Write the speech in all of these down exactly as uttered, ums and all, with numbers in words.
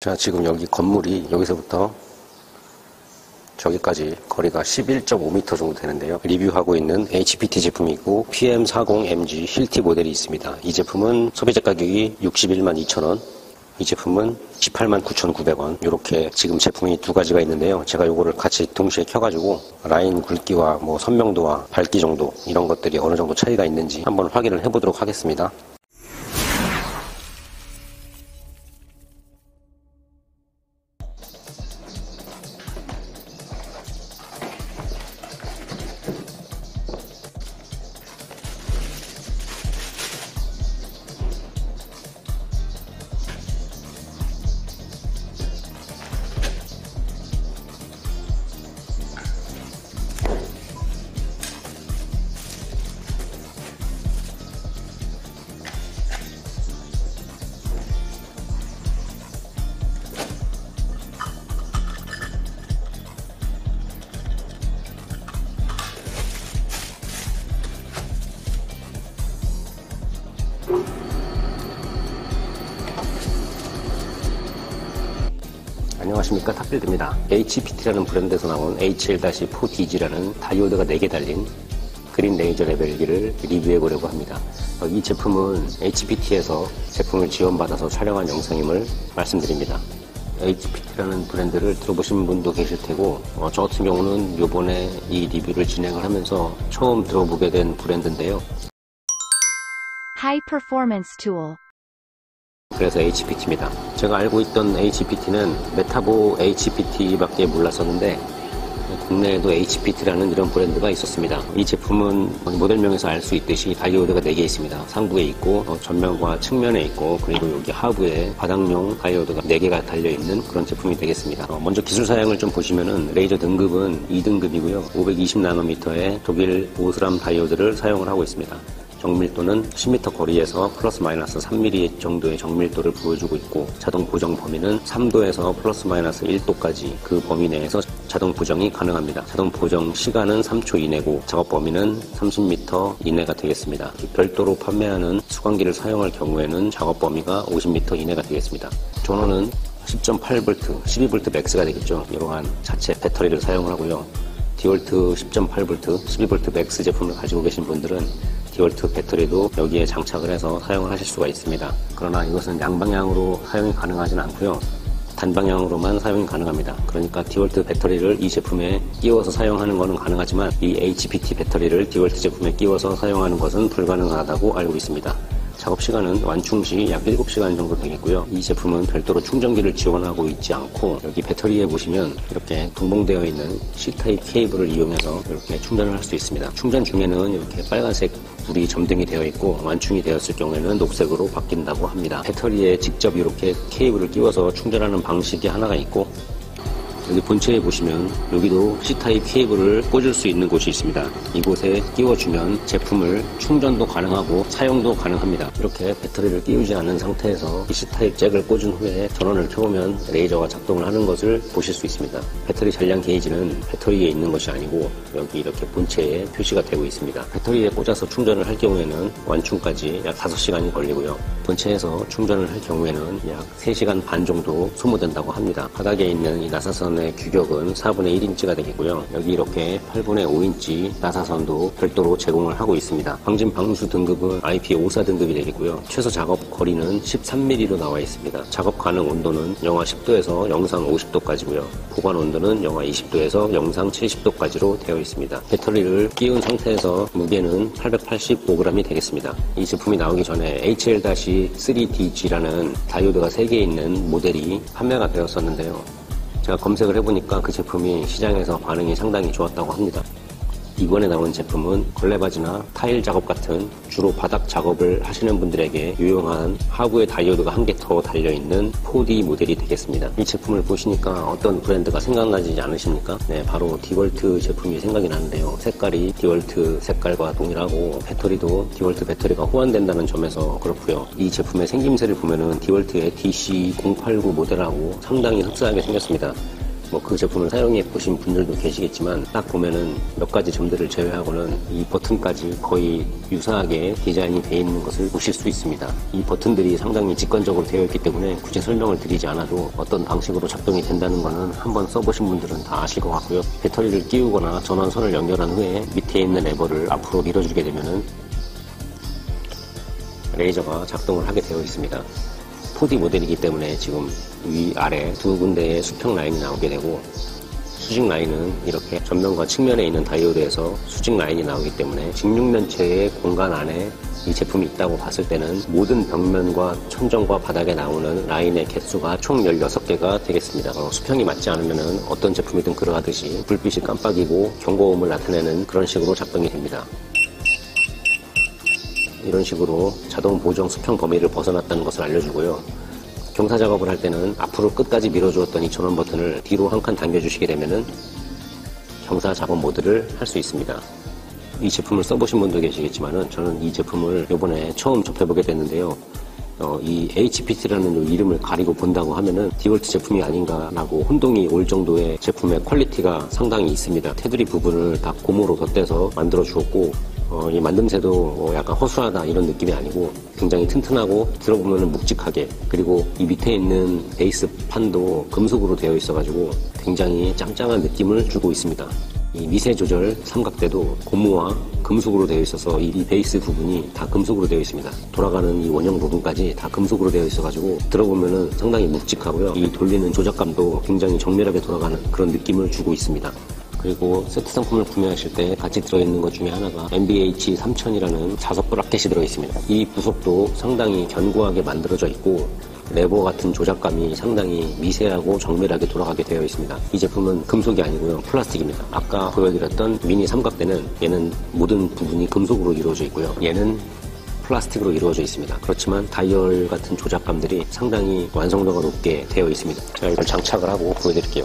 자, 지금 여기 건물이 여기서부터 저기까지 거리가 십일 점 오 미터 정도 되는데요. 리뷰하고 있는 에이치피티 제품이고 피엠 사십 엠지 힐티 모델이 있습니다. 이 제품은 소비자 가격이 육십일만 이천 원, 이 제품은 십팔만 구천구백 원. 이렇게 지금 제품이 두 가지가 있는데요. 제가 요거를 같이 동시에 켜가지고 라인 굵기와 뭐 선명도와 밝기 정도 이런 것들이 어느 정도 차이가 있는지 한번 확인을 해보도록 하겠습니다. 안녕하십니까, 탑빌드입니다. 에이치피티라는 브랜드에서 나온 에이치엘 사 디지라는 다이오드가 네 개 달린 그린 레이저 레벨기를 리뷰해 보려고 합니다. 이 제품은 에이치피티에서 제품을 지원받아서 촬영한 영상임을 말씀드립니다. 에이치피티라는 브랜드를 들어보신 분도 계실 테고 어, 저 같은 경우는 요번에 이 리뷰를 진행을 하면서 처음 들어보게 된 브랜드인데요. High Performance Tool. 그래서 에이치피티입니다. 제가 알고 있던 에이치피티는 메타보 에이치피티밖에 몰랐었는데 국내에도 에이치피티라는 이런 브랜드가 있었습니다. 이 제품은 모델명에서 알 수 있듯이 다이오드가 네 개 있습니다. 상부에 있고 전면과 측면에 있고 그리고 여기 하부에 바닥용 다이오드가 네 개가 달려있는 그런 제품이 되겠습니다. 먼저 기술 사양을 좀 보시면은 레이저 등급은 이 등급이고요. 오백이십 나노미터의 독일 오스람 다이오드를 사용을 하고 있습니다. 정밀도는 십 미터 거리에서 플러스 마이너스 삼 밀리미터 정도의 정밀도를 보여주고 있고 자동 보정 범위는 삼 도에서 플러스 마이너스 일 도까지 그 범위 내에서 자동 보정이 가능합니다. 자동 보정 시간은 삼 초 이내고 작업 범위는 삼십 미터 이내가 되겠습니다. 별도로 판매하는 수광기를 사용할 경우에는 작업 범위가 오십 미터 이내가 되겠습니다. 전원은 십 점 팔 볼트, 십이 볼트 맥스가 되겠죠. 이러한 자체 배터리를 사용을 하고요. 디월트 십 점 팔 볼트, 십이 볼트 맥스 제품을 가지고 계신 분들은 디월트 배터리도 여기에 장착을 해서 사용을 하실 수가 있습니다. 그러나 이것은 양방향으로 사용이 가능하진 않고요. 단방향으로만 사용이 가능합니다. 그러니까 디월트 배터리를 이 제품에 끼워서 사용하는 것은 가능하지만 이 에이치피티 배터리를 디월트 제품에 끼워서 사용하는 것은 불가능하다고 알고 있습니다. 작업시간은 완충 시 약 일곱 시간 정도 되겠고요. 이 제품은 별도로 충전기를 지원하고 있지 않고 여기 배터리에 보시면 이렇게 동봉되어 있는 C타입 케이블을 이용해서 이렇게 충전을 할 수 있습니다. 충전 중에는 이렇게 빨간색 불이 점등이 되어 있고 완충이 되었을 경우에는 녹색으로 바뀐다고 합니다. 배터리에 직접 이렇게 케이블을 끼워서 충전하는 방식이 하나가 있고 여기 본체에 보시면 여기도 C타입 케이블을 꽂을 수 있는 곳이 있습니다. 이곳에 끼워주면 제품을 충전도 가능하고 사용도 가능합니다. 이렇게 배터리를 끼우지 않은 상태에서 이 C타입 잭을 꽂은 후에 전원을 켜보면 레이저가 작동을 하는 것을 보실 수 있습니다. 배터리 잔량 게이지는 배터리에 있는 것이 아니고 여기 이렇게 본체에 표시가 되고 있습니다. 배터리에 꽂아서 충전을 할 경우에는 완충까지 약 다섯 시간이 걸리고요. 본체에서 충전을 할 경우에는 약 세 시간 반 정도 소모된다고 합니다. 바닥에 있는 이 나사선 규격은 사분의 일 인치가 되겠고요. 여기 이렇게 팔분의 오 인치 나사선도 별도로 제공을 하고 있습니다. 방진 방수 등급은 아이피 오십사 등급이 되겠고요. 최소 작업 거리는 십삼 밀리미터로 나와 있습니다. 작업 가능 온도는 영하 십 도에서 영상 오십 도까지고요. 보관 온도는 영하 이십 도에서 영상 칠십 도까지로 되어 있습니다. 배터리를 끼운 상태에서 무게는 팔백팔십오 그램이 되겠습니다. 이 제품이 나오기 전에 에이치엘 쓰리 디지라는 다이오드가 세 개 있는 모델이 판매가 되었었는데요. 제가 검색을 해보니까 그 제품이 시장에서 반응이 상당히 좋았다고 합니다. 이번에 나온 제품은 걸레바지나 타일 작업 같은 주로 바닥 작업을 하시는 분들에게 유용한 하부에 다이오드가 한 개 더 달려있는 포 디 모델이 되겠습니다. 이 제품을 보시니까 어떤 브랜드가 생각나지 않으십니까? 네, 바로 디월트 제품이 생각이 나는데요. 색깔이 디월트 색깔과 동일하고 배터리도 디월트 배터리가 호환된다는 점에서 그렇고요. 이 제품의 생김새를 보면은 디월트의 디씨 공팔구 모델하고 상당히 흡사하게 생겼습니다. 뭐 그 제품을 사용해 보신 분들도 계시겠지만 딱 보면은 몇 가지 점들을 제외하고는 이 버튼까지 거의 유사하게 디자인이 되어 있는 것을 보실 수 있습니다. 이 버튼들이 상당히 직관적으로 되어 있기 때문에 굳이 설명을 드리지 않아도 어떤 방식으로 작동이 된다는 것은 한번 써보신 분들은 다 아실 것 같고요. 배터리를 끼우거나 전원선을 연결한 후에 밑에 있는 레버를 앞으로 밀어주게 되면은 레이저가 작동을 하게 되어 있습니다. 포디 모델이기 때문에 지금 위아래 두 군데의 수평 라인이 나오게 되고, 수직 라인은 이렇게 전면과 측면에 있는 다이오드에서 수직 라인이 나오기 때문에 직육면체의 공간 안에 이 제품이 있다고 봤을 때는 모든 벽면과 천정과 바닥에 나오는 라인의 개수가 총 열여섯 개가 되겠습니다. 어, 수평이 맞지 않으면 어떤 제품이든 그러하듯이 불빛이 깜빡이고 경고음을 나타내는 그런 식으로 작동이 됩니다. 이런 식으로 자동 보정 수평 범위를 벗어났다는 것을 알려주고요. 경사 작업을 할 때는 앞으로 끝까지 밀어주었던 이 전원 버튼을 뒤로 한 칸 당겨주시게 되면은 경사 작업 모드를 할 수 있습니다. 이 제품을 써보신 분도 계시겠지만은 저는 이 제품을 이번에 처음 접해보게 됐는데요. 어, 이 에이치피티라는 이름을 가리고 본다고 하면은 디월트 제품이 아닌가라고 혼동이 올 정도의 제품의 퀄리티가 상당히 있습니다. 테두리 부분을 다 고무로 덧대서 만들어 주었고, 어, 이 만듦새도 뭐 약간 허술하다 이런 느낌이 아니고 굉장히 튼튼하고 들어보면 묵직하게, 그리고 이 밑에 있는 베이스 판도 금속으로 되어 있어가지고 굉장히 짱짱한 느낌을 주고 있습니다. 이 미세 조절 삼각대도 고무와 금속으로 되어 있어서 이 베이스 부분이 다 금속으로 되어 있습니다. 돌아가는 이 원형 부분까지 다 금속으로 되어 있어가지고 들어보면은 상당히 묵직하고요. 이 돌리는 조작감도 굉장히 정밀하게 돌아가는 그런 느낌을 주고 있습니다. 그리고 세트 상품을 구매하실 때 같이 들어있는 것 중에 하나가 엠비에이치 삼천이라는 자석 브라켓이 들어있습니다. 이 부속도 상당히 견고하게 만들어져 있고 레버 같은 조작감이 상당히 미세하고 정밀하게 돌아가게 되어 있습니다. 이 제품은 금속이 아니고요, 플라스틱입니다. 아까 보여드렸던 미니 삼각대는 얘는 모든 부분이 금속으로 이루어져 있고요, 얘는 플라스틱으로 이루어져 있습니다. 그렇지만 다이얼 같은 조작감들이 상당히 완성도가 높게 되어 있습니다. 제가 이걸 장착을 하고 보여드릴게요.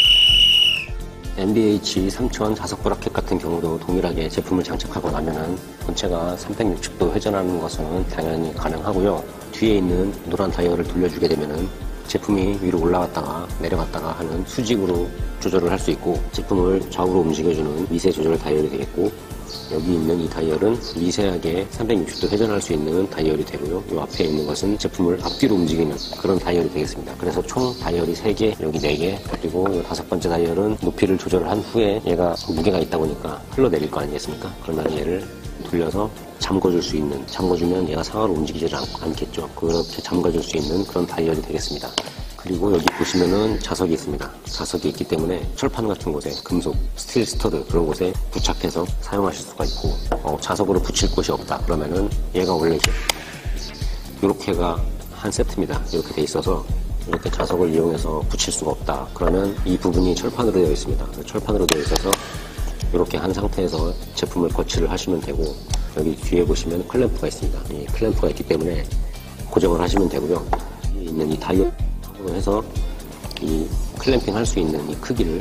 엠비에이치 삼천 자석 브라켓 같은 경우도 동일하게 제품을 장착하고 나면은 본체가 삼백육십 도 회전하는 것은 당연히 가능하고요. 뒤에 있는 노란 다이얼을 돌려주게 되면은 제품이 위로 올라갔다가 내려갔다가 하는 수직으로 조절을 할 수 있고, 제품을 좌우로 움직여주는 미세 조절 다이얼이 되겠고, 여기 있는 이 다이얼은 미세하게 삼백육십 도 회전할 수 있는 다이얼이 되고요. 이 앞에 있는 것은 제품을 앞뒤로 움직이는 그런 다이얼이 되겠습니다. 그래서 총 다이얼이 세 개, 여기 네 개, 그리고 이 다섯 번째 다이얼은 높이를 조절을 한 후에 얘가 무게가 있다 보니까 흘러내릴 거 아니겠습니까? 그러면 얘를 돌려서 잠궈줄 수 있는, 잠궈주면 얘가 상하로 움직이지 않, 않겠죠. 그렇게 잠궈줄 수 있는 그런 다이얼이 되겠습니다. 그리고 여기 보시면은 자석이 있습니다. 자석이 있기 때문에 철판 같은 곳에, 금속, 스틸 스터드 그런 곳에 부착해서 사용하실 수가 있고, 어, 자석으로 붙일 곳이 없다 그러면은 얘가 원래 이제 이렇게가 한 세트입니다. 이렇게 돼 있어서 이렇게 자석을 이용해서 붙일 수가 없다 그러면 이 부분이 철판으로 되어 있습니다. 철판으로 되어 있어서 이렇게 한 상태에서 제품을 거치를 하시면 되고, 여기 뒤에 보시면 클램프가 있습니다. 이 클램프가 있기 때문에 고정을 하시면 되고요. 여기 있는 이 다이얼 해서 이 클램핑 할 수 있는 이 크기를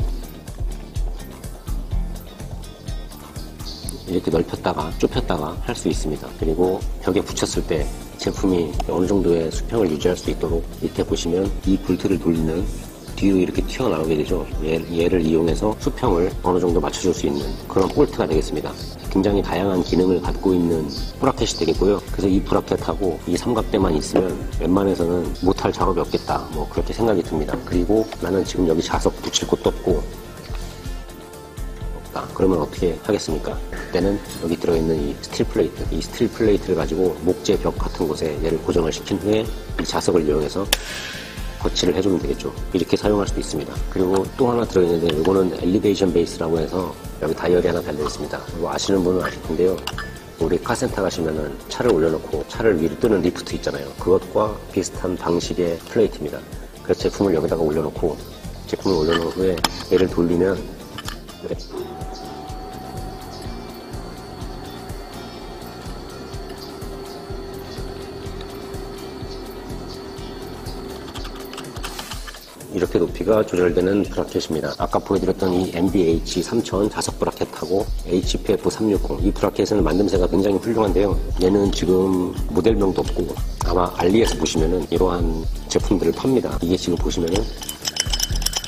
이렇게 넓혔다가 좁혔다가 할 수 있습니다. 그리고 벽에 붙였을 때 제품이 어느 정도의 수평을 유지할 수 있도록 밑에 보시면 이 볼트를 돌리는 뒤로 이렇게 튀어나오게 되죠. 얘, 얘를 이용해서 수평을 어느 정도 맞춰줄 수 있는 그런 볼트가 되겠습니다. 굉장히 다양한 기능을 갖고 있는 브라켓이 되겠고요. 그래서 이 브라켓하고 이 삼각대만 있으면 웬만해서는 못할 작업이 없겠다, 뭐 그렇게 생각이 듭니다. 그리고 나는 지금 여기 자석 붙일 곳도 없고 없다 그러면 어떻게 하겠습니까? 그때는 여기 들어있는 이 스틸 플레이트, 이 스틸 플레이트를 가지고 목재 벽 같은 곳에 얘를 고정을 시킨 후에 이 자석을 이용해서 거치를 해주면 되겠죠. 이렇게 사용할 수도 있습니다. 그리고 또 하나 들어있는데, 이거는 엘리베이션 베이스라고 해서 여기 다이얼이 하나 달려 있습니다. 이거 아시는 분은 아실 텐데요. 우리 카센터 가시면은 차를 올려놓고 차를 위로 뜨는 리프트 있잖아요. 그것과 비슷한 방식의 플레이트입니다. 그래서 제품을 여기다가 올려놓고, 제품을 올려놓은 후에 얘를 돌리면 그래. 이렇게 높이가 조절되는 브라켓입니다. 아까 보여드렸던 이 엠비에이치 삼천 자석 브라켓하고 에이치피에프 삼백육십, 이 브라켓은 만듦새가 굉장히 훌륭한데요. 얘는 지금 모델명도 없고 아마 알리에서 보시면은 이러한 제품들을 팝니다. 이게 지금 보시면은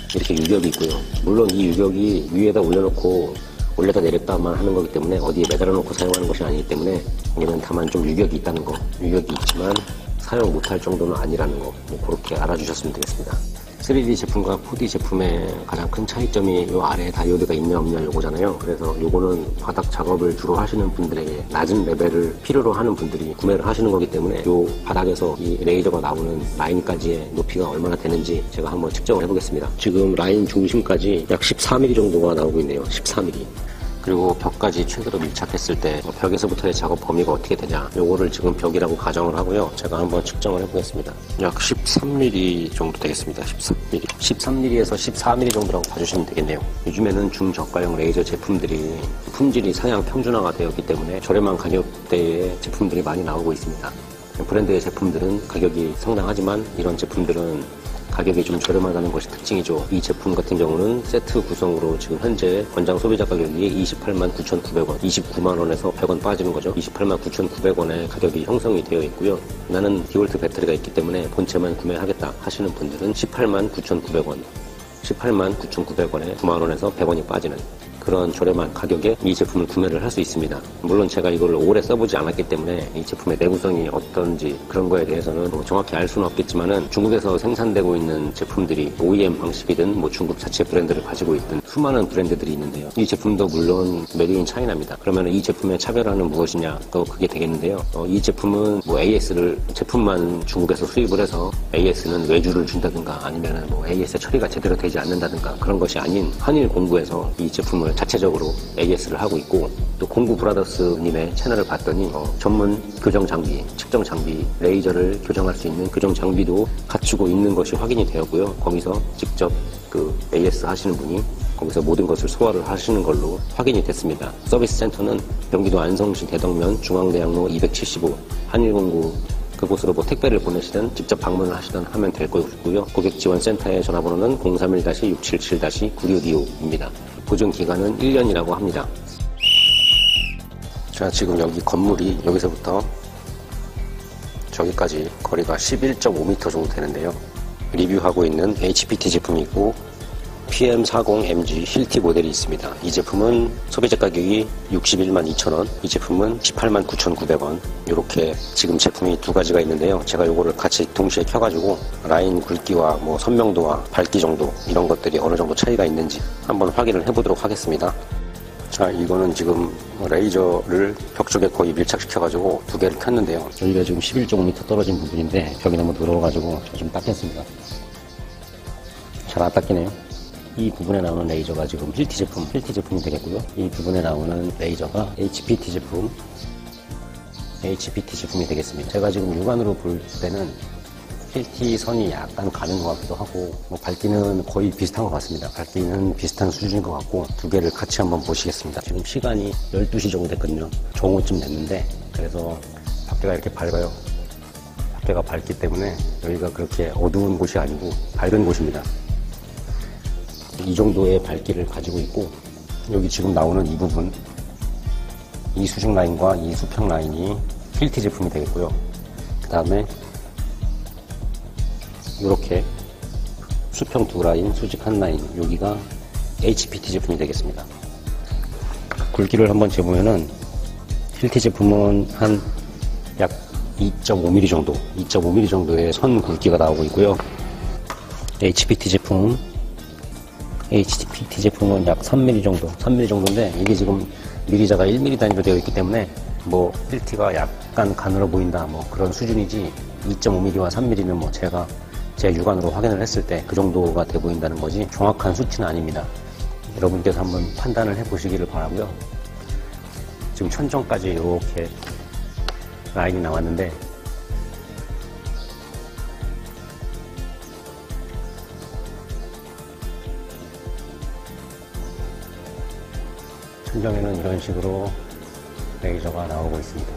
이렇게 유격이 있고요. 물론 이 유격이 위에다 올려놓고 올렸다 내렸다만 하는 거기 때문에 어디에 매달아 놓고 사용하는 것이 아니기 때문에 얘는 다만 좀 유격이 있다는 거, 유격이 있지만 사용 못할 정도는 아니라는 거, 뭐 그렇게 알아주셨으면 되겠습니다. 쓰리디 제품과 포디 제품의 가장 큰 차이점이 요 아래에 다이오드가 있냐 없냐 요거잖아요. 그래서 요거는 바닥 작업을 주로 하시는 분들에게 낮은 레벨을 필요로 하는 분들이 구매를 하시는 거기 때문에 요 바닥에서 이 레이저가 나오는 라인까지의 높이가 얼마나 되는지 제가 한번 측정을 해보겠습니다. 지금 라인 중심까지 약 십사 밀리미터 정도가 나오고 있네요. 십사 밀리미터. 그리고 벽까지 최대로 밀착했을 때 벽에서부터의 작업 범위가 어떻게 되냐, 요거를 지금 벽이라고 가정을 하고요. 제가 한번 측정을 해보겠습니다. 약 십삼 밀리미터 정도 되겠습니다. 십삼 밀리미터. 십삼 밀리미터에서 십사 밀리미터 정도라고 봐주시면 되겠네요. 요즘에는 중저가형 레이저 제품들이 품질이 상향 평준화가 되었기 때문에 저렴한 가격대의 제품들이 많이 나오고 있습니다. 브랜드의 제품들은 가격이 상당하지만 이런 제품들은 가격이 좀 저렴하다는 것이 특징이죠. 이 제품 같은 경우는 세트 구성으로 지금 현재 권장 소비자 가격이 이십팔만 구천구백 원, 이십구만 원에서 백 원 빠지는 거죠. 이십팔만 구천구백 원에 가격이 형성이 되어 있고요. 나는 디볼트 배터리가 있기 때문에 본체만 구매하겠다 하시는 분들은 십팔만 구천구백 원, 십팔만 구천구백 원에 구만 원에서 백 원이 빠지는 그런 저렴한 가격에 이 제품을 구매를 할 수 있습니다. 물론 제가 이걸 오래 써보지 않았기 때문에 이 제품의 내구성이 어떤지 그런 거에 대해서는 뭐 정확히 알 수는 없겠지만은 중국에서 생산되고 있는 제품들이 오이엠 방식이든 뭐 중국 자체 브랜드를 가지고 있든 수많은 브랜드들이 있는데요. 이 제품도 물론 메이드 인 차이나입니다. 그러면 이 제품의 차별화는 무엇이냐? 또 그게 되겠는데요. 어, 이 제품은 뭐 에이에스를 제품만 중국에서 수입을 해서 에이에스는 외주를 준다든가 아니면은 뭐 에이에스 처리가 제대로 되지 않는다든가 그런 것이 아닌 한일 공구에서 이 제품을 자체적으로 에이에스를 하고 있고, 또 공구 브라더스님의 채널을 봤더니 어, 전문 교정 장비, 측정 장비, 레이저를 교정할 수 있는 교정 장비도 갖추고 있는 것이 확인이 되었고요. 거기서 직접 그 에이에스 하시는 분이 거기서 모든 것을 소화를 하시는 걸로 확인이 됐습니다. 서비스 센터는 경기도 안성시 대덕면 중앙대학로 이백칠십오 한일공구 그곳으로 뭐 택배를 보내시든 직접 방문을 하시든 하면 될 거고요. 고객지원센터의 전화번호는 공삼일 육칠칠 구육이오입니다. 보증기간은 일 년이라고 합니다. 자, 지금 여기 건물이 여기서부터 저기까지 거리가 십일 점 오 미터 정도 되는데요. 리뷰하고 있는 에이치피티 제품이고 피엠 사십 엠지 힐티 모델이 있습니다. 이 제품은 소비자 가격이 육십일만 이천 원, 이 제품은 십팔만 구천구백 원. 이렇게 지금 제품이 두 가지가 있는데요. 제가 요거를 같이 동시에 켜가지고 라인 굵기와 뭐 선명도와 밝기 정도 이런 것들이 어느 정도 차이가 있는지 한번 확인을 해보도록 하겠습니다. 자, 이거는 지금 레이저를 벽 쪽에 거의 밀착시켜가지고 두 개를 켰는데요. 여기가 지금 십일 점 오 미터 떨어진 부분인데 벽이 너무 더러워가지고 좀 닦겠습니다. 잘 안 닦이네요. 이 부분에 나오는 레이저가 지금 힐티 제품, 힐티 제품이 되겠고요. 이 부분에 나오는 레이저가 에이치피티 제품, 에이치피티 제품이 되겠습니다. 제가 지금 육안으로 볼 때는 힐티 선이 약간 가는 것 같기도 하고, 뭐 밝기는 거의 비슷한 것 같습니다. 밝기는 비슷한 수준인 것 같고, 두 개를 같이 한번 보시겠습니다. 지금 시간이 열두 시 정도 됐거든요. 정오쯤 됐는데, 그래서 밖에가 이렇게 밝아요. 밖에가 밝기 때문에 여기가 그렇게 어두운 곳이 아니고 밝은 곳입니다. 이 정도의 밝기를 가지고 있고, 여기 지금 나오는 이 부분, 이 수직 라인과 이 수평 라인이 힐티 제품이 되겠고요. 그 다음에 이렇게 수평 두 라인, 수직 한 라인, 여기가 에이치피티 제품이 되겠습니다. 굵기를 한번 재보면은 힐티 제품은 한 약 이 점 오 밀리미터 정도, 이 점 오 밀리미터 정도의 선 굵기가 나오고 있고요. 에이치피티 제품은 에이치피티 제품은 약 삼 밀리미터 정도, 삼 밀리미터 정도인데 이게 지금 미리자가 일 밀리미터 단위로 되어 있기 때문에 뭐 힐티가 약간 가늘어 보인다 뭐 그런 수준이지, 이 점 오 밀리미터와 삼 밀리미터는 뭐 제가 제 육안으로 확인을 했을 때 그 정도가 돼 보인다는 거지 정확한 수치는 아닙니다. 여러분께서 한번 판단을 해 보시기를 바라고요. 지금 천정까지 이렇게 라인이 나왔는데 천정에는 이런 식으로 레이저가 나오고 있습니다.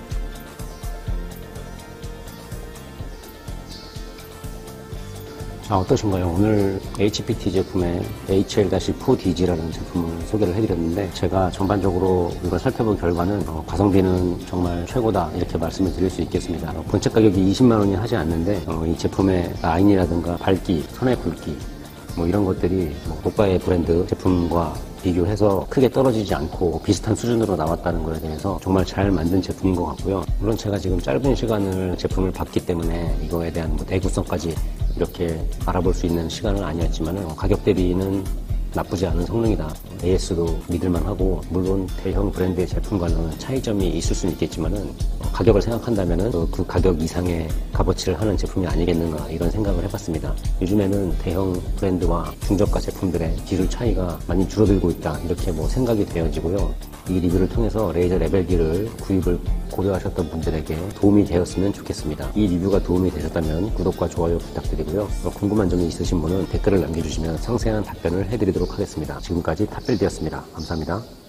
자, 아, 어떠신가요? 오늘 에이치피티 제품의 에이치엘 포 디지라는 제품을 소개를 해드렸는데 제가 전반적으로 이걸 살펴본 결과는 어, 가성비는 정말 최고다 이렇게 말씀을 드릴 수 있겠습니다. 어, 본체 가격이 이십만 원이 하지 않는데 어, 이 제품의 라인이라든가 밝기, 선의 굵기 뭐 이런 것들이 뭐 고가의 브랜드 제품과 비교해서 크게 떨어지지 않고 비슷한 수준으로 나왔다는 것에 대해서 정말 잘 만든 제품인 것 같고요. 물론 제가 지금 짧은 시간을 제품을 봤기 때문에 이거에 대한 뭐 내구성까지 이렇게 알아볼 수 있는 시간은 아니었지만 가격 대비는 나쁘지 않은 성능이다. 에이에스도 믿을만하고 물론 대형 브랜드의 제품과는 차이점이 있을 수는 있겠지만은 가격을 생각한다면은 그 가격 이상의 값어치를 하는 제품이 아니겠는가 이런 생각을 해봤습니다. 요즘에는 대형 브랜드와 중저가 제품들의 기술 차이가 많이 줄어들고 있다 이렇게 뭐 생각이 되어지고요. 이 리뷰를 통해서 레이저 레벨기를 구입을 고려하셨던 분들에게 도움이 되었으면 좋겠습니다. 이 리뷰가 도움이 되셨다면 구독과 좋아요 부탁드리고요. 궁금한 점이 있으신 분은 댓글을 남겨주시면 상세한 답변을 해드리도록 하겠습니다. 지금까지 탑빌드였습니다. 감사합니다.